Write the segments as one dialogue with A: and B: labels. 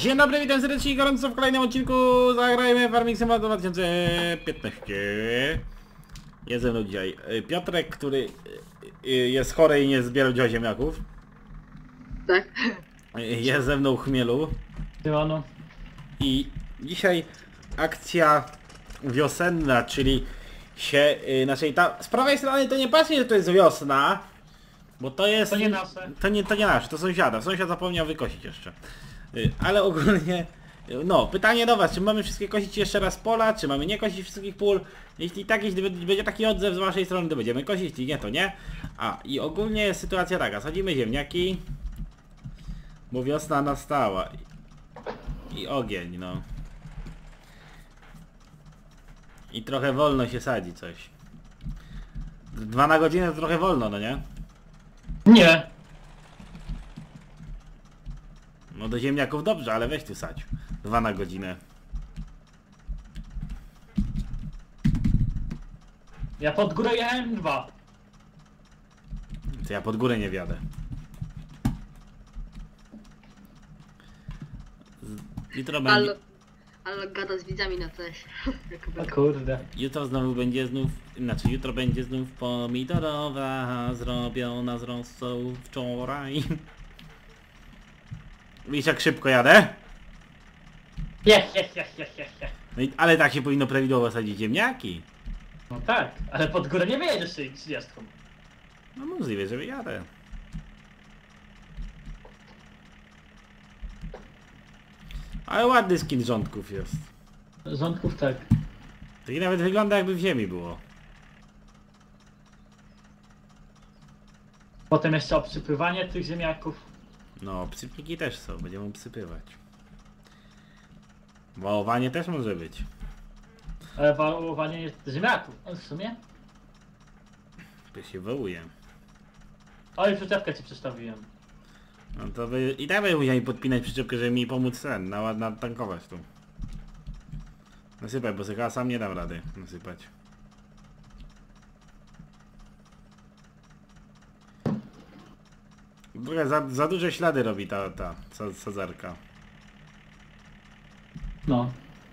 A: Dzień dobry, witam serdecznie i gorąco w kolejnym odcinku. Zagrajmy Farming Simulator 2015. Jest ze mną dzisiaj Piotrek, który jest chory i nie zbierał dzisiaj ziemniaków.
B: Tak.
A: Jest ze mną Chmielu.
C: Siemano.
A: I dzisiaj akcja wiosenna, czyli się... Znaczy z prawej strony to nie patrzy, że to jest wiosna. Bo to jest...
C: To nie nasze.
A: To nie nasze, to sąsiada. Sąsiad zapomniał wykosić jeszcze. Ale ogólnie, no, pytanie do was, czy mamy wszystkie kosić jeszcze raz pola, czy mamy nie kosić wszystkich pól? Jeśli tak, jeśli będzie taki odzew z waszej strony, to będziemy kosić, jeśli nie, to nie. I ogólnie jest sytuacja taka, sadzimy ziemniaki, bo wiosna nastała. I ogień, no. I trochę wolno się sadzi coś. 2 na godzinę to trochę wolno, no nie?
C: Nie.
A: No do ziemniaków dobrze, ale weź tu sadź. 2 na godzinę.
C: Ja pod górę jechałem 2.
A: To ja pod górę nie wjadę. Jutro będzie...
B: Ale gada z widzami na coś.
C: O kurde.
A: Jutro znowu będzie znaczy jutro będzie znów pomidorowa zrobiona z rosą wczoraj. Widzisz jak szybko jadę?
C: Jest.
A: No ale tak się powinno prawidłowo sadzić ziemniaki.
C: No tak, ale pod górę nie wyjedziesz 30.
A: No możliwe, że jadę. Ale ładny skin rządków jest.
C: Rządków tak.
A: Taki nawet wygląda jakby w ziemi było.
C: Potem jeszcze obsypywanie tych ziemniaków.
A: No, obsypniki też są, będziemy obsypywać. Wałowanie też może być.
C: Ale wałowanie jest ziemniaków. W sumie?
A: To się wołuje.
C: Oj, przyczepkę ci przestawiłem.
A: No to wy i tak będę musiał mi podpinać przyczepkę, żeby mi pomóc ten, natankować tu. Nasypać, bo chyba sam nie dam rady nasypać. Trochę za duże ślady robi ta sadzarka.
C: No.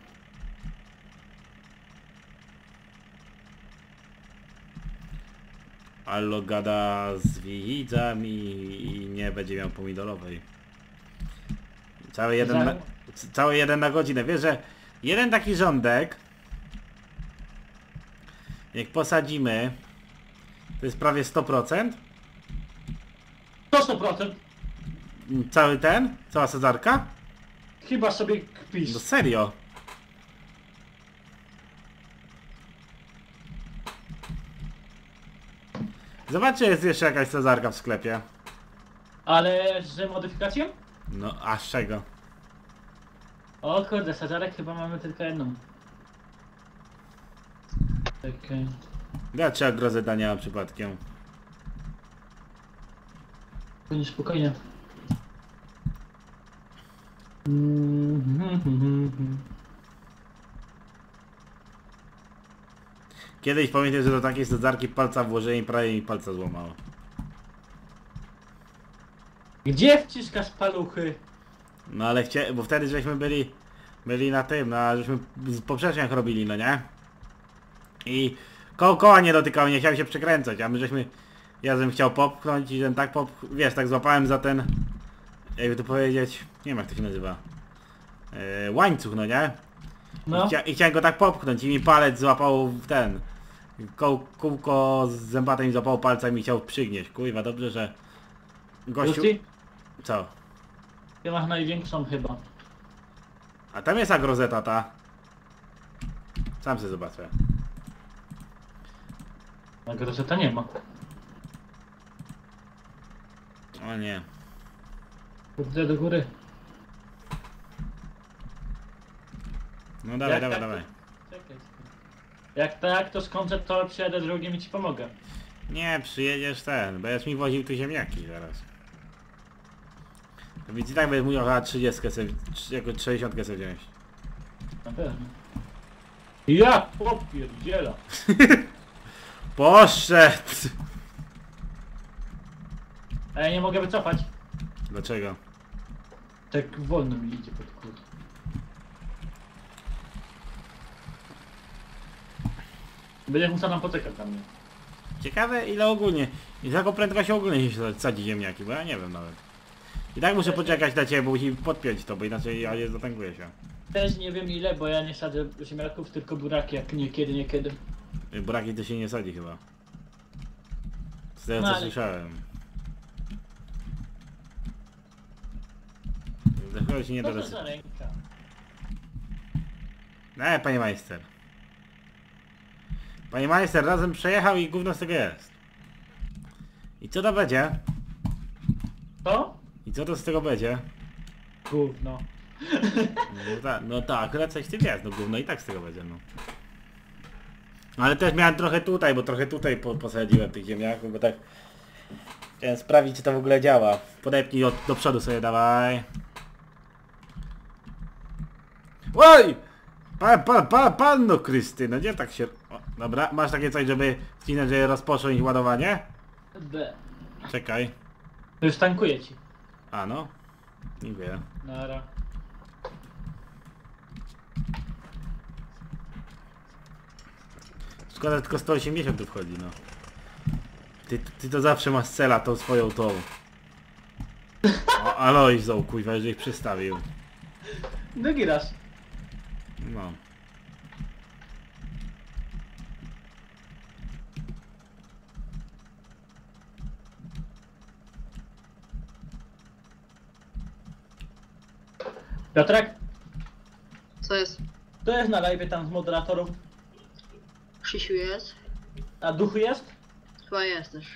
A: Allo gada z widzami i nie będzie miał pomidorowej. Cały jeden na godzinę. Wiesz, że jeden taki rządek, jak posadzimy, to jest prawie 100%.
C: To 100%.
A: Cały ten? Cała sadzarka?
C: Chyba sobie kpisz.
A: No serio. Zobaczcie, jest jeszcze jakaś sadzarka w sklepie.
C: Ale z modyfikacją?
A: No, a z czego?
C: O kurde, sadzarek chyba mamy tylko jedną. Okej.
A: Dlaczego grozeta nie ma przypadkiem?
C: Spokojnie.
A: Kiedyś pamiętam, że do takiej sadzarki palca włożyłem i prawie mi palca złamało.
C: Gdzie wciskasz paluchy?
A: No ale bo wtedy żeśmy byli na tym, no żeśmy z poprzeczniach robili, no nie? I koła nie dotykały, nie chciał się przekręcać, a my żeśmy... Ja bym chciał popchnąć i ten tak wiesz, tak złapałem za ten... Jakby to powiedzieć... Nie wiem jak to się nazywa. Łańcuch, no nie?
C: No.
A: I chciałem go tak popchnąć i mi palec złapał w ten... Kółko z zębatem mi złapało palca i mi chciał przygnieść. Kurwa, dobrze, że... Gościu...
C: Lucy?
A: Co?
C: Ty masz największą chyba.
A: A tam jest agrozeta ta. Sam sobie zobaczę.
C: Na grozeta nie ma.
A: O nie.
C: Kurde do góry.
A: No dawaj,
C: Jak
A: dawaj,
C: tak,
A: dawaj.
C: Czekaj. Jak tak, to skończę, to przyjadę drugim i ci pomogę.
A: Nie, przyjedziesz ten, będziesz mi woził tu ziemniaki zaraz. Więc i tak będę musiał chyba 30 sobie, jako 60 sobie wziąć.
C: Na pewno. Ja popierdziela.
A: Poszedł!
C: A ja nie mogę wycofać.
A: Dlaczego?
C: Tak wolno mi idzie pod kur. Będzie musiał nam poczekać na mnie.
A: Ciekawe ile ogólnie, z jaką prędkością ogólnie się sadzi ziemniaki, bo ja nie wiem nawet. I tak muszę poczekać na ciebie, bo musi podpiąć to, bo inaczej ja nie zatankuję się.
C: Też nie wiem ile, bo ja nie sadzę ziemniaków, tylko buraki, jak niekiedy.
A: Buraki to się nie sadzi chyba. Z tego
C: No,
A: co
C: ale-
A: słyszałem. Chyba się nie da
C: Co to
A: dosyć.
C: za ręka?
A: Panie majster. Panie majster razem przejechał i gówno z tego jest. I co to będzie?
C: To?
A: I co to z tego będzie?
C: Gówno.
A: No tak, akurat coś w tym jest, no gówno i tak z tego będzie, no. Ale też miałem trochę tutaj, bo trochę tutaj posadziłem tych ziemniaków, bo tak... Chciałem sprawdzić, czy to w ogóle działa. Podepnij do przodu sobie, dawaj. Oj! Panno Krystyno, gdzie tak się... O, dobra, masz takie coś, żeby wcinać, żeby rozpocząć ładowanie?
C: B.
A: Czekaj.
C: To już tankuję ci.
A: A no. Dziękuję.
C: Nara.
A: Szkoda, tylko 180 tu wchodzi, no. Ty to zawsze masz cela tą swoją tą. O, Alojzą, kuźwa, że ich przystawił.
C: Drugi raz.
A: No.
C: Piotrek,
B: Co jest?
C: to jest na live tam z moderatorów.
B: Krzysiu jest?
C: A duchu jest?
B: Chyba jest też.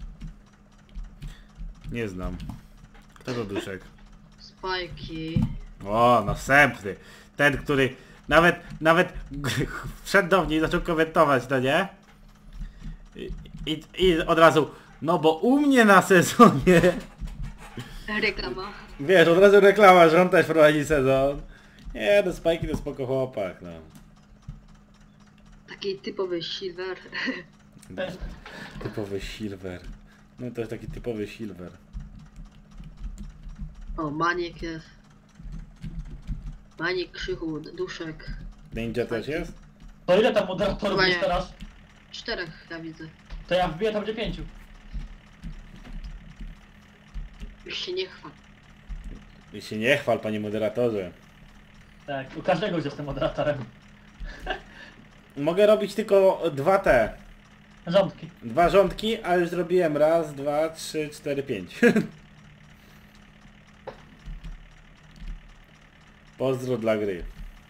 A: Nie znam. Kto to duszek?
B: Spajki.
A: O, następny. Ten, który nawet wszedł do mnie i zaczął komentować, no nie? I od razu, no bo u mnie na sezonie,
B: Reklama.
A: wiesz, od razu reklama, że on też prowadzi sezon. Nie, no Spajki to spoko chłopak, no.
B: Taki typowy silver.
A: Typowy silver. No to jest taki typowy silver.
B: O, Maniek jest. Maniek, Krzychu, Duszek.
A: Ninja też jest?
C: To ile tam moderatorów
B: Chyba
C: jest
B: nie.
C: teraz?
B: 4 ja widzę.
C: To ja wbiję tam gdzie 5.
B: Już się nie chwal.
A: I się nie chwal, panie moderatorze.
C: Tak, u każdego już jestem moderatorem.
A: Mogę robić tylko
C: Rządki.
A: 2 rządki, a już zrobiłem raz, 2, 3, 4, 5. Pozdro dla gry.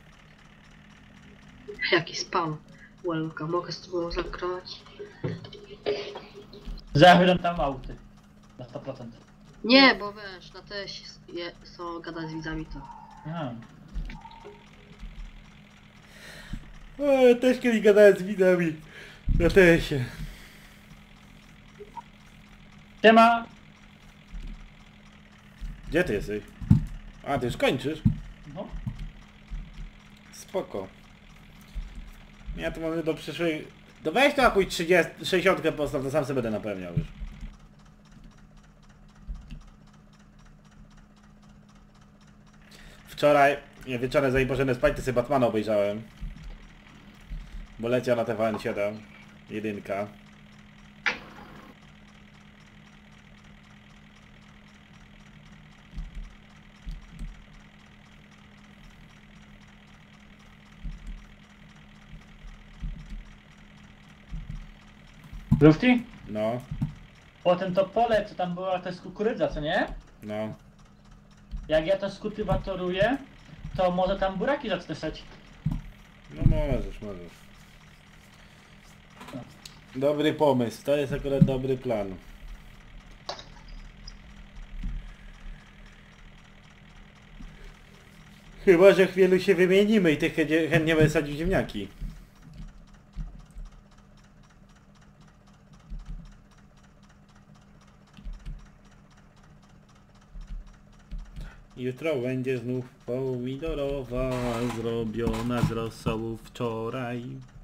B: Jaki spam. Welka, mogę z tobą zagrać?
C: Zawiodłem tam auty. Na 100%.
B: Nie, bo wiesz, na też są gadać z widzami to.
C: Aha.
A: O, też kiedyś gadałem z widami. Na tesie.
C: Siema!
A: Gdzie ty jesteś? A, ty już kończysz?
C: No.
A: Spoko. Ja tu mamy do przyszłej... To weź to jakąś 30, 60 postaw, to sam sobie będę napełniał już. Wczoraj, wieczorem zanim poszedłem spać, to sobie Batmana obejrzałem. Bo leciał na TVN7. Jedynka.
C: Lufti?
A: No,
C: Potem to pole, co tam była, to jest kukurydza, co nie?
A: no.
C: Jak ja to skultywatoruję, to może tam buraki zacznę sać.
A: No możesz. Dobry pomysł, to jest akurat dobry plan. Chyba, że chwielu się wymienimy i ty chętnie będę sadził ziemniaki. Jutro będzie znów pomidorowa, zrobiona z rosołu wczoraj.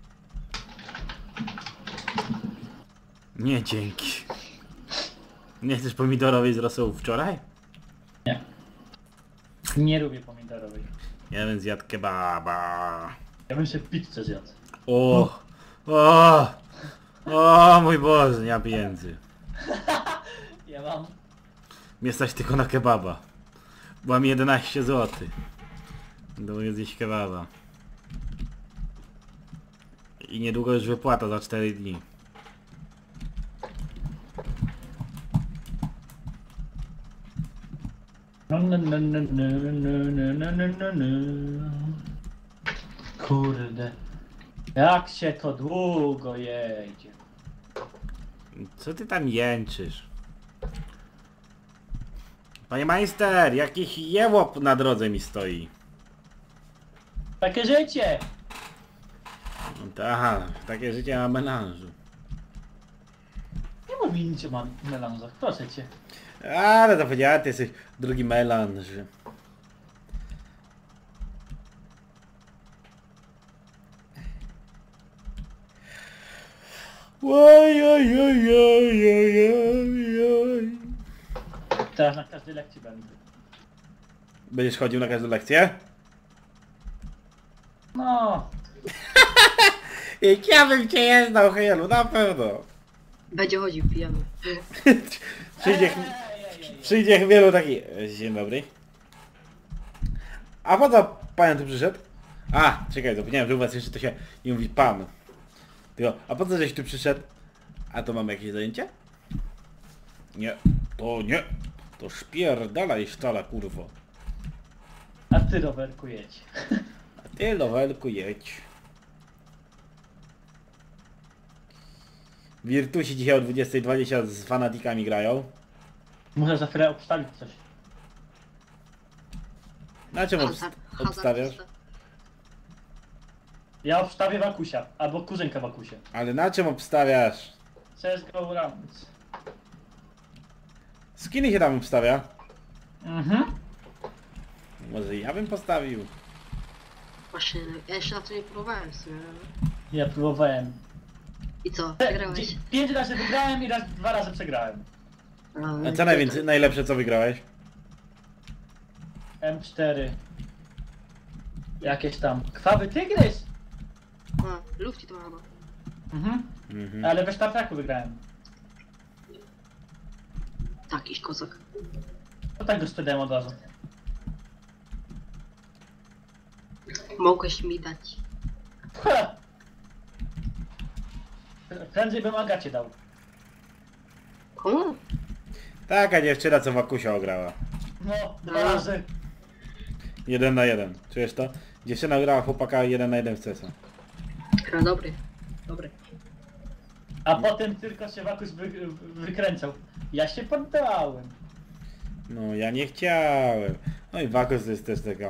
A: Nie, dzięki. Nie chcesz pomidorowej z rosołu wczoraj?
C: Nie. Nie lubię pomidorowej.
A: Ja bym zjadł kebaba.
C: Ja bym się pizzę zjadł.
A: O, o, o mój Boże, nie mam pieniędzy.
C: Ja mam.
A: Mnie stać tylko na kebaba. Mam 11 zł. Do zjeść kebaba. I niedługo już wypłata za 4 dni.
C: No, no, no, no, no, no, no, no, no, no. Kurde. Jak się to długo jedzie.
A: Co ty tam jęczysz? Panie majster, jakiś jełop na drodze mi stoi.
C: Takie życie!
A: No tak, takie życie na melanżu.
C: Nie mów mi nic o melanżach, proszę cię.
A: Ale to powiedziałem, ty jesteś drugi melanż. Oj, oj, oj, oj, oj, oj, oj.
C: Teraz na każdej lekcji będę.
A: Będziesz chodził na każdą lekcję?
C: No.
A: Jak ja bym cię nie znał, Helu, na pewno.
B: Będzie chodził pijany.
A: Przyjdzie chwielu taki... Dzień dobry. A po co pan tu przyszedł? A, czekaj, zapomniałem, że u was jeszcze to się nie mówi pan. Tylko, a po co żeś tu przyszedł? A to mamy jakieś zajęcie? Nie, to nie. To szpierdalaj szczala, kurwo.
C: A ty, rowerku, jedź.
A: A ty, Lowelku, jedź. Wirtusi dzisiaj o 20:20 z fanatikami grają.
C: Muszę za chwilę obstawić coś.
A: Na czym obstawiasz?
C: Ja obstawię Wakusia, albo kuzynka Wakusia.
A: Ale na czym obstawiasz?
C: CSGO Rams.
A: Z kim się tam obstawia?
C: Mhm.
A: Może ja bym postawił.
B: Właśnie, ja jeszcze na to nie próbowałem w sumie.
C: Ja próbowałem.
B: I co? Wygrałeś?
C: 5 razy wygrałem i 2 razy przegrałem.
A: A co najwięcej, najlepsze co wygrałeś?
C: M4. Jakieś tam. Krwawy tygrys!
B: A, lufci to mama.
C: Mhm.
A: Mhm.
C: Ale we Sztartaku wygrałem.
B: Takiś kozak.
C: To tak go sprzedałem od razu.
B: Mogłeś mi dać.
C: Ha! Prędzej bym Agacie dał.
B: Komu?
A: Taka dziewczyna co Wakusia ograła.
C: No, 2 razy.
A: 1 na 1. Czujesz to? Dziewczyna grała chłopaka 1 na 1 w CS-a.
B: No dobry. Dobry.
C: A potem tylko się Wakus wykręcał. Ja się poddałem.
A: No ja nie chciałem. No i Wakus to jest też taka...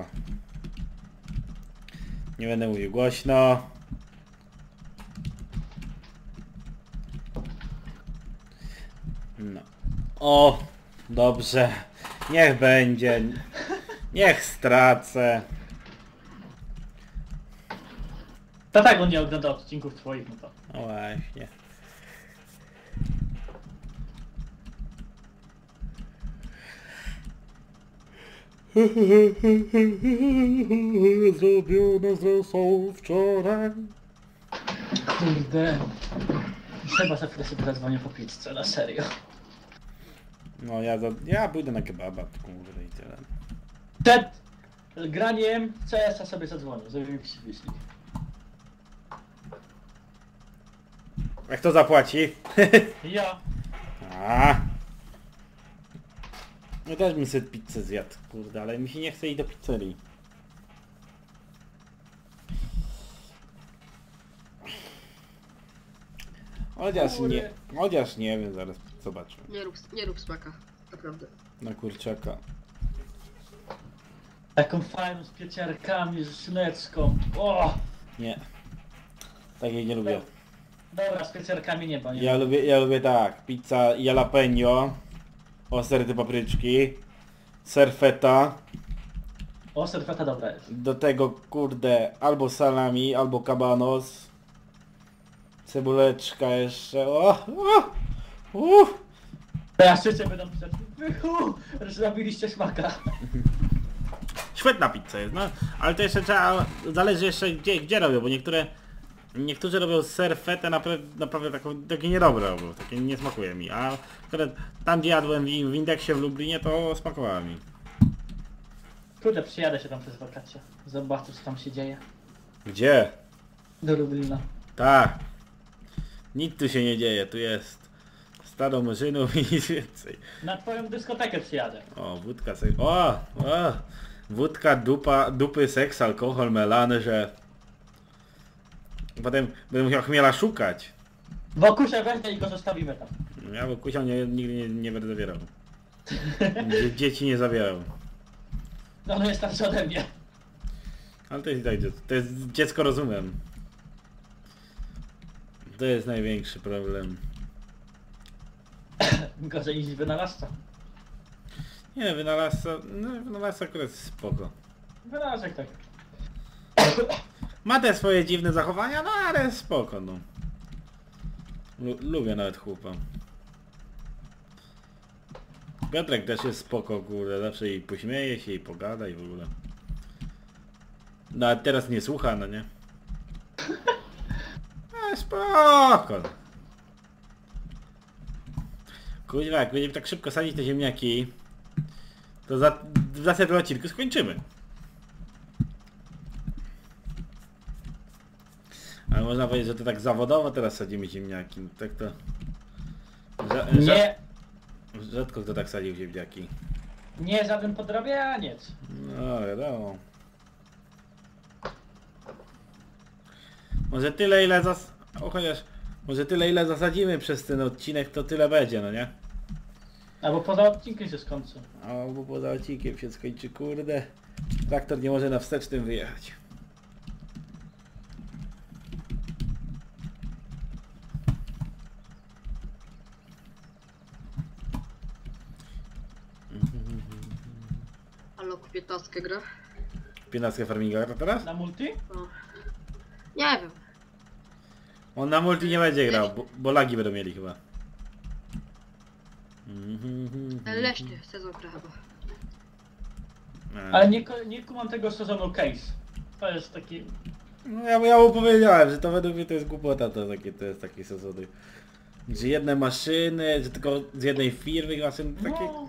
A: Nie będę mówił głośno. No. O! Dobrze. Niech będzie. Niech stracę.
C: To tak on nie ogląda odcinków twoich, no to.
A: No właśnie. Zrobione zostało wczoraj.
C: Kurde. Chyba za chwilę sobie zadzwonię po pizzę, na serio.
A: No ja pójdę na kebaba, kurde i tyle.
C: Przed graniem CS-a sobie zadzwonię, żeby mi się wyśli.
A: A kto zapłaci?
C: Ja.
A: A. No też bym sobie pizzę zjadł, kurde, ale mi się nie chce iść do pizzerii. Chociaż nie wiem, zaraz zobaczmy.
B: Nie rób smaka. Naprawdę.
A: Na kurczaka.
C: Taką fajną z pieciarkami, z szyneczką. O!
A: Nie. Takiej nie lubię.
C: Dobra, z pieciarkami nie, bo nie.
A: Ja lubię tak, pizza jalapeno, ostre te papryczki, serfeta,
C: O, serfeta dobra jest.
A: do tego kurde albo salami, albo kabanos, cebuleczka jeszcze,
C: Teraz wszyscy będą pisać, zrobiliście smaka.
A: świetna pizza jest, no. Ale to jeszcze trzeba, zależy jeszcze gdzie robią, bo niektórzy robią ser fetę naprawdę takie niedobre robią, takie nie smakuje mi, a tam gdzie jadłem w Indeksie w Lublinie, to smakowało mi.
C: Kurde, przyjadę się tam przez wakacje. Zobaczę, co tam się dzieje.
A: Gdzie?
C: Do Lublina.
A: Tak. Nic tu się nie dzieje, tu jest stado murzynów i nic więcej.
C: Na twoją dyskotekę przyjadę.
A: O, wódka, seks. O! Wódka, dupy, seks, alkohol, melanże. Potem będę musiał chmiela szukać.
C: Wokusia weźmie i go zostawimy tam.
A: Ja bo kusią nigdy nie będę zabierał. Dzieci nie zabierał.
C: No, jest starszy ode mnie.
A: Ale to jest tak, to jest dziecko rozumem. To jest największy problem.
C: Gorzej niż wynalazca.
A: Nie, wynalazca akurat spoko.
C: Wynalazek tak.
A: Ma te swoje dziwne zachowania, no ale spoko, no. Lubię nawet chłopa. Piotrek też jest spoko, kurde, zawsze i pośmieje się i pogada i w ogóle. No a teraz nie słucha, no nie? No spoko. Kurwa, jak będziemy tak szybko sadzić te ziemniaki, to za następnym odcinku skończymy. Ale można powiedzieć, że to tak zawodowo teraz sadzimy ziemniaki. No tak to...
C: Nie,
A: Rzadko kto tak sadził ziemniaki.
C: nie żaden podrabianiec.
A: No wiadomo. Może tyle ile chociaż... Może tyle ile zasadzimy przez ten odcinek, to tyle będzie, no nie?
C: Albo poza odcinkiem się skończy.
A: Albo poza odcinkiem się skończy, kurde. Traktor nie może na wstecznym wyjechać.
B: Halo, 15 gra?
A: 15 farminga teraz?
C: Na multi?
B: No. Nie wiem.
A: On na multi nie będzie grał, bo lagi będą mieli chyba.
B: Leśny sezon gra chyba.
C: Ale nie kumam tego sezonu case. To jest taki...
A: No ja mu powiedziałem, że to według mnie to jest głupota, to jest takie sezony. Że jedne maszyny, że tylko z jednej firmy maszyny, takie...
C: No,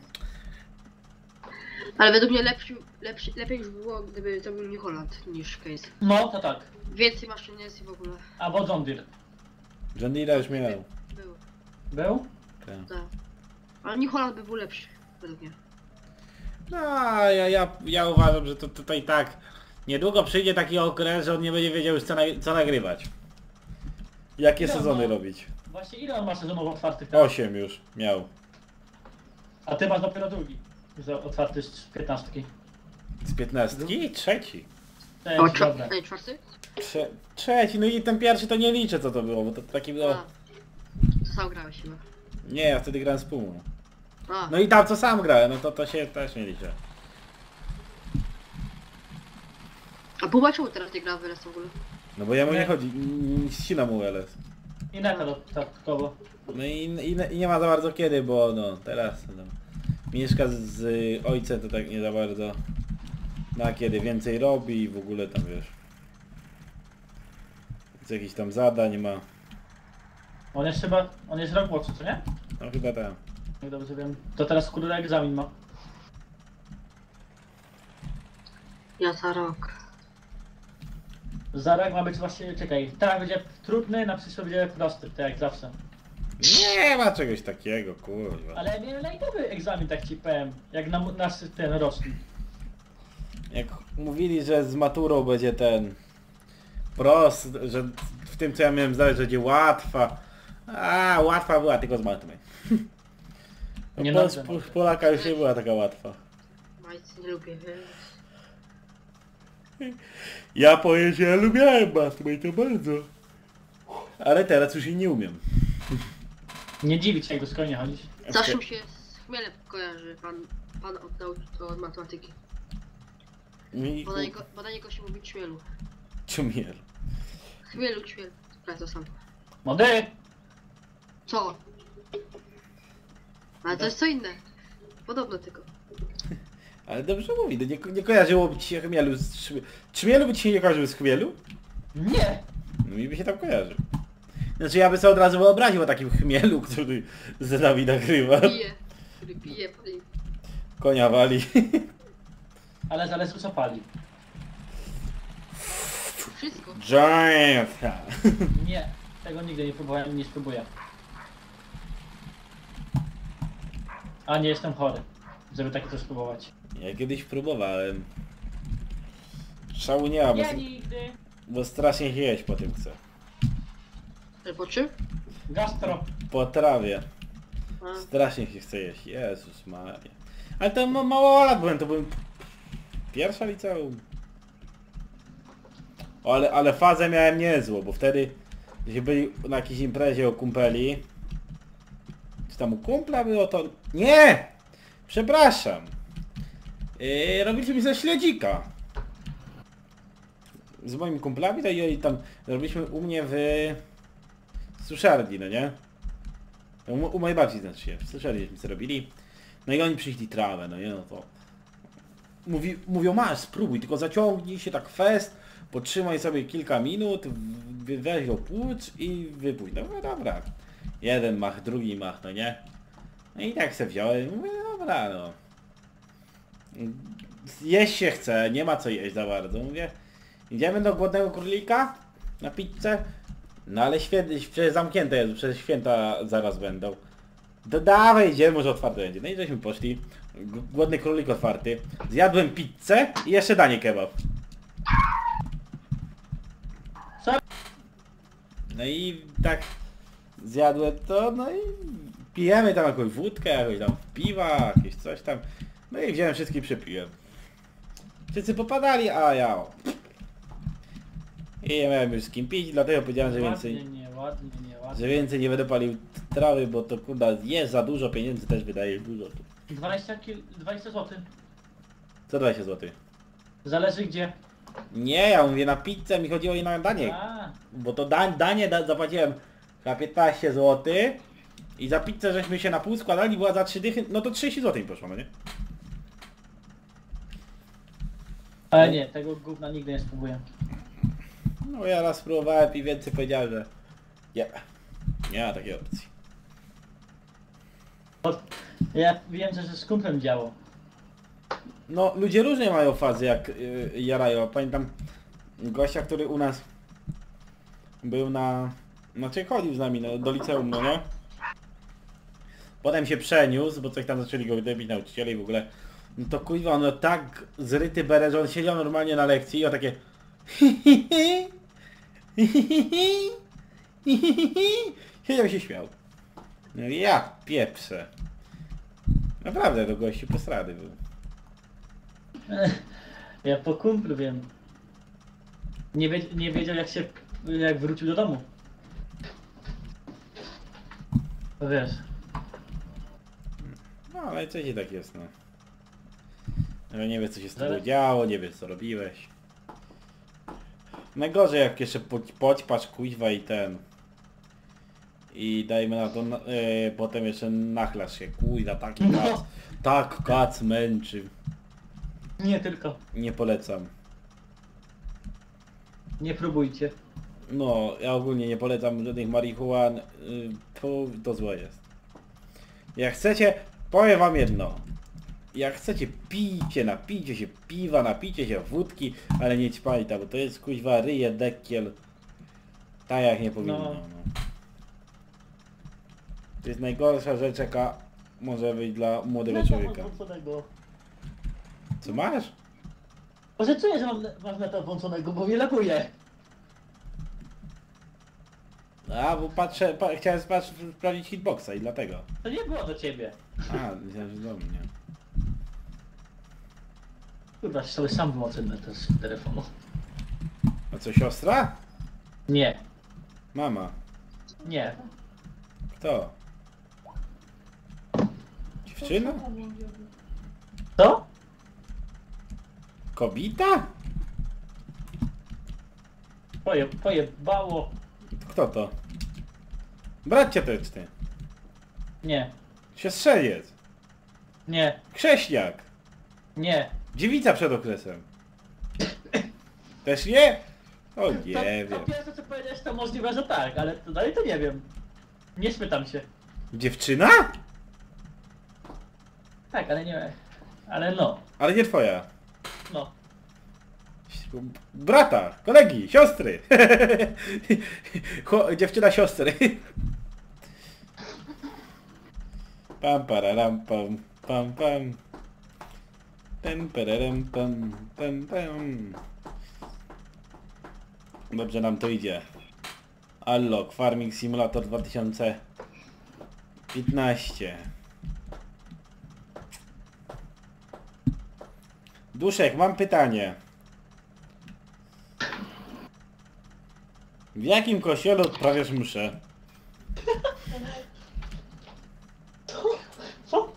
B: Ale według mnie lepiej już było, gdyby to był New Holland niż Case.
C: no to tak.
B: Więcej maszyn jest i w ogóle.
C: Albo John Deere.
A: John Deere już miał.
B: Był.
C: Był?
A: Tak.
B: Tak. Ale New Holland by był lepszy, według mnie.
A: No, ja uważam, że to tutaj tak... Niedługo przyjdzie taki okres, że on nie będzie wiedział już co nagrywać. Jakie
C: No,
A: sezony
C: no.
A: robić.
C: Właśnie ile on ma sezonów otwartych teraz?
A: 8 już miał.
C: A ty masz dopiero drugi. Otwarty z 15.
A: Z 15? Trzeci.
C: To jest dobre.
B: Czwarty?
A: Trzeci, no i ten pierwszy to nie liczę co to było, bo to taki było...
B: A. Sam grałeś chyba.
A: Nie, ja wtedy grałem z Pumą.
B: A.
A: No i tam co sam grałem, no to się też nie liczy.
B: A Puma czemu teraz nie gra w LS w ogóle?
A: No bo jemu nie
C: Nie.
A: chodzi, ścina mu LS.
C: I neta dodatkowo.
A: No i nie ma za bardzo kiedy, bo no teraz no, mieszka z ojcem to tak nie za bardzo ma kiedy więcej robi i w ogóle tam wiesz. Z jakichś tam zadań ma.
C: On jest rok młodszy, co nie?
A: No chyba tam.
C: Jak dobrze wiem. To teraz kurde egzamin ma.
B: Ja za rok.
C: Za rok ma być właśnie, czekaj, teraz będzie trudny, na przyszły będzie prosty, tak jak zawsze.
A: Nie ma czegoś takiego, kurwa.
C: Ale miałem lajtowy egzamin, tak ci powiem, jak na nasz ten roczny.
A: Jak mówili, że z maturą będzie ten prost, że w tym co ja miałem zdać, że będzie łatwa. A łatwa była tylko z matmy.
C: Nie
A: No,
C: dobrze, no.
A: Polaka już nie była taka łatwa.
B: Majcy nie lubię, więc...
A: Ja powiem, że ja lubiałem matmę i to bardzo. Ale teraz już jej nie umiem.
C: Nie dziwić się, jak do szkoły nie chodzić.
B: Zawsze mi się z chmielem kojarzy pan oddał to od matematyki. Bo na niego się mówi ćmielu.
A: Czumiel.
B: Chmielu, ćmiel. Prawie to samo.
C: Młody!
B: Co? Ale to jest co inne. Podobno tylko.
A: Ale dobrze mówi, no nie kojarzyłoby ci się chmielu z Czmielu by ci się nie kojarzył z chmielu?
C: Nie!
A: No mi by się tam kojarzył. Znaczy ja by sobie od razu wyobraził o takim chmielu, który z nami nagrywa.
B: Pije. Który pije, pali.
A: Konia wali.
C: Ale z LSU co pali?
B: Wszystko.
A: Giant!
C: Nie, tego nigdy nie próbowałem, nie spróbuję. A nie jestem chory, żeby takie coś spróbować.
A: Ja kiedyś próbowałem. Szału nie ma,
C: Nie nigdy!
A: bo strasznie się jeść po tym chcę.
B: Po czym?
C: Gastro.
A: Po trawie.
B: A,
A: Strasznie się chce jeść. Jezus Maria. Ale to mało lat byłem, to byłem... Pierwsza liceum. O, ale fazę miałem niezłą, bo wtedy... Gdzie byli na jakiejś imprezie o kumpeli. Czy tam u kumpla było to... Nie! Przepraszam. Robiliśmy ze śledzika. Z moimi kumplami to i tam robiliśmy u mnie w suszarni, no nie? U mojej babci znaczy się, w suszarni co robili. No i oni przyszli trawę, no nie, no to... Mówią, masz, spróbuj, tylko zaciągnij się tak fest, potrzymaj sobie kilka minut, weź do płuc i wypuść. No dobra. Jeden mach, drugi mach, no nie? No i tak se wziąłem, mówię, dobra, no. Jeść się chce, nie ma co jeść za bardzo. Mówię, idziemy do Głodnego Królika na pizzę? No ale przecież zamknięte jest, przecież święta zaraz będą. Dawaj, idziemy, może otwarte będzie. No i żeśmy poszli. Głodny Królik otwarty. Zjadłem pizzę i jeszcze danie kebab.
C: Co?
A: No i tak zjadłem to, no i pijemy tam jakąś wódkę, jakąś tam piwa, jakieś coś tam. No i wziąłem wszystkie przepiłem. Wszyscy popadali, a ja o. I nie miałem już z kim pić, dlatego powiedziałem, że więcej...
C: Nieładnie.
A: Że więcej nie będę palił trawy, bo to kurwa jest za dużo pieniędzy, też wydajesz dużo.
C: 20 zł.
A: Co 20 zł?
C: Zależy gdzie.
A: Nie, ja mówię na pizzę, mi chodziło i na danie.
C: A,
A: Bo to danie zapłaciłem za 15 zł i za pizzę żeśmy się na pół składali, była za 3 dychy, no to 30 zł mi poszło, no nie?
C: ale nie, tego gówna nigdy nie spróbuję.
A: No ja raz spróbowałem i więcej powiedziałem, że nie ma takiej opcji.
C: Ja wiem, że z kumplem działo.
A: No ludzie różnie mają fazy jak jarają. Pamiętam gościa, który u nas był znaczy chodził z nami do liceum, no nie? Potem się przeniósł, bo coś tam zaczęli go wydebić nauczyciele i w ogóle. No to kuźwa, on tak zryty beret, że on siedział normalnie na lekcji i o takie siedział i się śmiał. No i ja pieprzę. Naprawdę to gościu posrady był.
C: Ja po kumplu wiem. Nie wiedział jak wrócił do domu. To wiesz.
A: No ale coś i tak jest, no. Ale nie wiesz co się z tobą działo, nie wiesz co robiłeś. Najgorzej jak jeszcze poćpasz kuźwa i ten. I dajmy na to, potem jeszcze nachlasz się, kuźwa, taki kac. Tak kac męczy.
C: Nie tylko.
A: Nie polecam.
C: Nie próbujcie.
A: No, ja ogólnie nie polecam żadnych marihuan, to złe jest. Jak chcecie, powiem wam jedno. Jak chcecie, pijcie, napijcie się piwa, napijcie się wódki, ale nie ćpajta, bo to jest kuźwa ryje dekiel. Tak jak nie powinno.
C: No.
A: No. To jest najgorsza rzecz jaka może być dla młodego człowieka. Co masz?
C: Może czuję, że masz metal włączonego, bo mnie lakuje.
A: A, bo chciałem sprawdzić hitboxa i dlatego.
C: To nie było do ciebie.
A: A, myślałem, że do mnie.
C: Kurwa, sobie sam wyłączę metal z telefonu.
A: A co, siostra?
C: Nie.
A: Mama.
C: Nie.
A: Kto? Dziewczyna?
C: Co?
A: Kobita?
C: Pojebało.
A: Kto to? Brat cioteczny.
C: Nie.
A: Siostrzeniec.
C: Nie.
A: Chrześniak.
C: Nie.
A: Dziewica przed okresem. Też nie? O nie wiem.
C: To pierwsze co powiedziałeś to możliwe, że tak, ale to dalej to nie wiem. Nie spytam się.
A: Dziewczyna?
C: Tak, ale nie... Ale no.
A: Ale nie twoja.
C: No.
A: Brata, kolegi, siostry. Dziewczyna siostry. Pam pararam pam pam pam. Pam pararam pam pam pam. Dobrze nam to idzie. Allok Farming Simulator 2015. Duszek, mam pytanie. W jakim kościele odprawiasz mszę?
C: Co?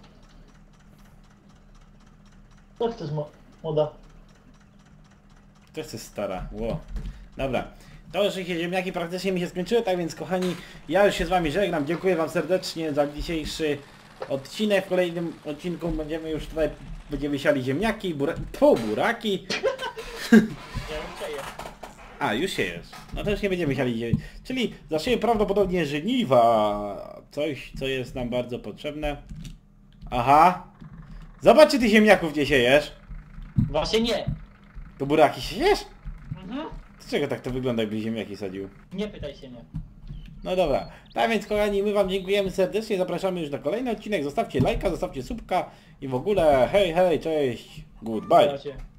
C: Co chcesz, moda?
A: To jest stara. Ło. Dobra. To już się ziemniaki praktycznie mi się skończyły, tak więc kochani, ja już się z wami żegnam. Dziękuję wam serdecznie za dzisiejszy odcinek. W kolejnym odcinku będziemy siali ziemniaki, buraki.
C: Ja już czeję.
A: A, już się jest. No to już nie będziemy siali. Czyli zaczniemy prawdopodobnie żniwa. Coś, co jest nam bardzo potrzebne. Aha. Zobacz, czy ty ziemniaków nie siejesz.
C: Właśnie nie.
A: To buraki siejesz?
C: Mhm.
A: Dlaczego tak to wygląda, jakby ziemniaki sadził?
C: Nie pytaj się mnie.
A: No dobra. Tak więc kochani, my wam dziękujemy serdecznie. Zapraszamy już na kolejny odcinek. Zostawcie lajka, zostawcie subka i w ogóle hej, hej, cześć. Goodbye.
C: Cię.